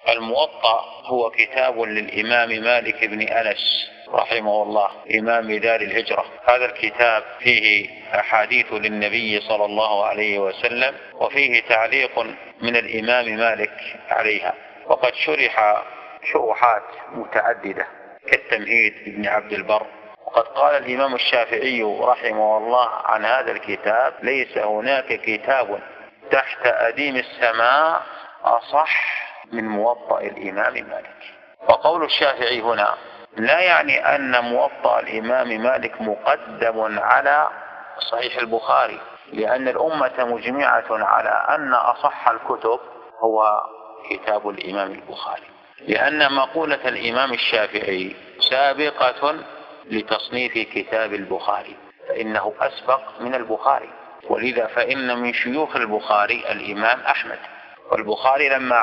الموطأ هو كتاب للإمام مالك بن أنس رحمه الله إمام دار الهجرة. هذا الكتاب فيه أحاديث للنبي صلى الله عليه وسلم، وفيه تعليق من الإمام مالك عليها، وقد شرح شروحات متعددة كالتمهيد لابن عبد البر. وقد قال الإمام الشافعي رحمه الله عن هذا الكتاب: ليس هناك كتاب تحت أديم السماء أصح من موطأ الإمام مالك. وقول الشافعي هنا لا يعني أن موطأ الإمام مالك مقدم على صحيح البخاري، لأن الأمة مجمعة على أن أصح الكتب هو كتاب الإمام البخاري، لأن مقولة الإمام الشافعي سابقة لتصنيف كتاب البخاري، فإنه أسبق من البخاري. ولذا فإن من شيوخ البخاري الإمام أحمد، والبخاري لما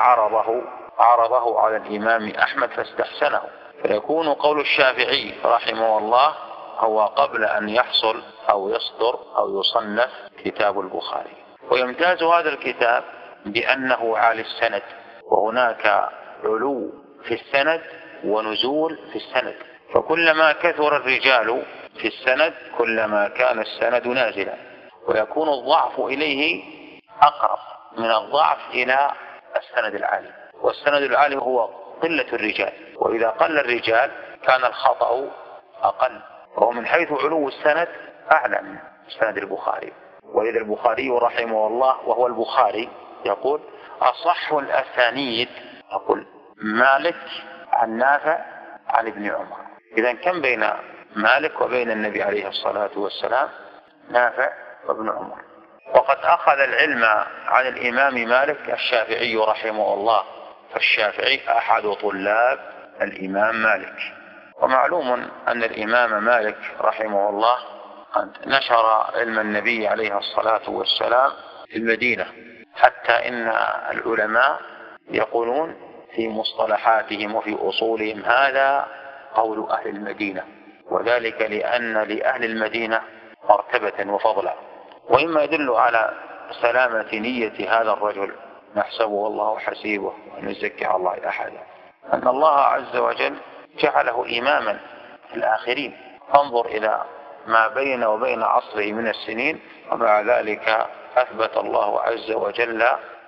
عرضه على الإمام أحمد فاستحسنه، فيكون قول الشافعي رحمه الله هو قبل أن يحصل أو يصدر أو يصنف كتاب البخاري. ويمتاز هذا الكتاب بأنه عالي السند، وهناك علو في السند ونزول في السند، فكلما كثر الرجال في السند كلما كان السند نازلا، ويكون الضعف إليه أقرب من الضعف إلى السند العالي. والسند العالي هو قلة الرجال، وإذا قل الرجال كان الخطأ أقل، وهو من حيث علو السند أعلى من سند البخاري. ولذا البخاري رحمه الله وهو البخاري يقول: أصح الأسانيد أقول مالك عن نافع عن ابن عمر. إذن كم بين مالك وبين النبي عليه الصلاة والسلام؟ نافع وابن عمر. وقد أخذ العلم عن الإمام مالك الشافعي رحمه الله، فالشافعي أحد طلاب الإمام مالك. ومعلوم أن الإمام مالك رحمه الله قد نشر علم النبي عليه الصلاة والسلام في المدينة، حتى إن العلماء يقولون في مصطلحاتهم وفي أصولهم هذا قول أهل المدينة، وذلك لأن لأهل المدينة مرتبة وفضلا. وإما يدل على سلامة نية هذا الرجل نحسبه الله حسيبه ونزكي على الله أحدا، أن الله عز وجل جعله إماما في الآخرين. انظر إلى ما بين وبين عصره من السنين، ومع ذلك أثبت الله عز وجل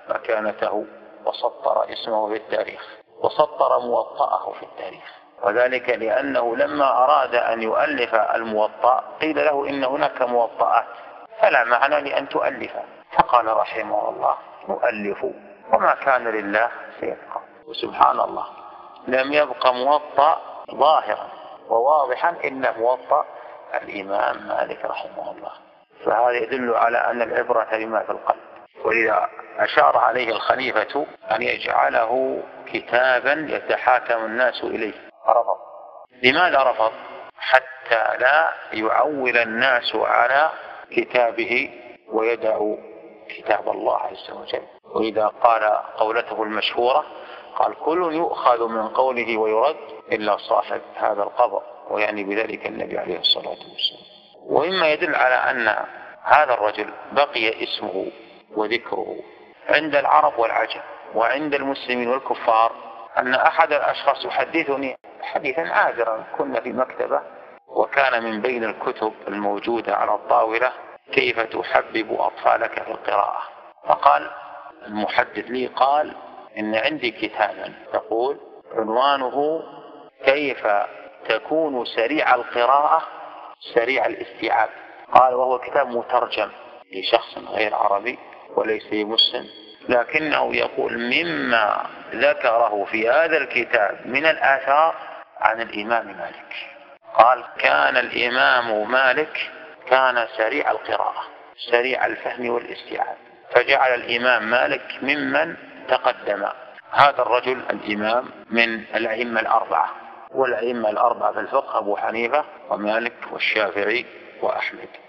مكانته وسطر اسمه في التاريخ، وسطر موطأه في التاريخ. وذلك لأنه لما أراد أن يؤلف الموطأ قيل له إن هناك موطئات فلا معنى لأن تؤلف، فقال رحمه الله: نؤلف وما كان لله سيبقى. وسبحان الله لم يبقى موطأ ظاهرا وواضحا إلا موطأ الإمام مالك رحمه الله. فهذا يدل على أن العبرة بما في القلب. ولذا أشار عليه الخليفة أن يجعله كتابا يتحاكم الناس إليه. رفض. لماذا رفض؟ حتى لا يعول الناس على كتابه ويدعوا كتاب الله عز وجل. وإذا قال قولته المشهورة قال: كل يؤخذ من قوله ويرد إلا صاحب هذا القبر، ويعني بذلك النبي عليه الصلاة والسلام. وإما يدل على أن هذا الرجل بقي اسمه وذكره عند العرب والعجم وعند المسلمين والكفار، أن أحد الأشخاص يحدثني حديثا عابرا: كنا في مكتبة وكان من بين الكتب الموجودة على الطاولة كيف تحبب أطفالك في القراءة. فقال المحدث لي، قال: إن عندي كتابا يقول عنوانه كيف تكون سريع القراءة سريع الاستيعاب. قال: وهو كتاب مترجم لشخص غير عربي وليس مسلم، لكنه يقول مما ذكره في هذا الكتاب من الآثار عن الإمام مالك. قال: كان الإمام مالك كان سريع القراءة سريع الفهم والاستيعاب، فجعل الإمام مالك ممن تقدم هذا الرجل الإمام من الأئمة الأربعة. والأئمة الأربعة في الفقه أبو حنيفة ومالك والشافعي وأحمد.